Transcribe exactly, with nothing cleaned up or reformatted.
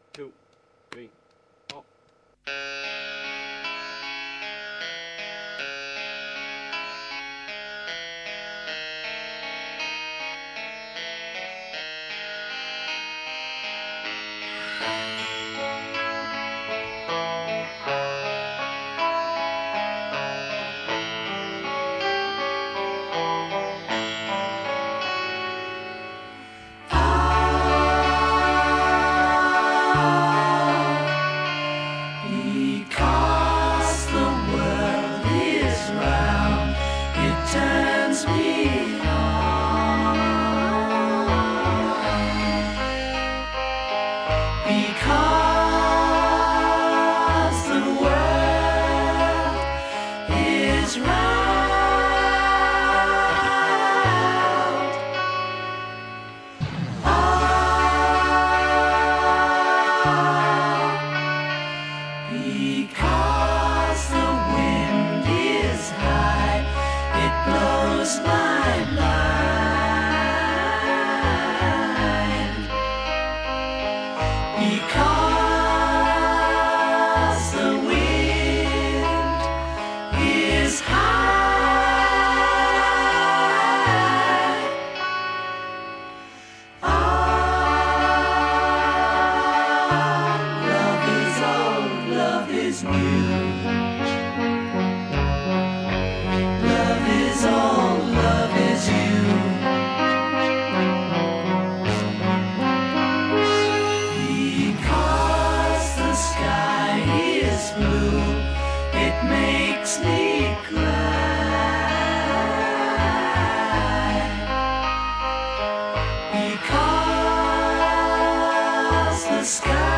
two, three, four. Because the world is round, it turns me on. Because the world is round. Ah, because the wind is high, it blows my mind. Because the wind is high. Ah, love is old, love is new. Love is old, love is you. Because the sky is blue, it makes me cry. Because the sky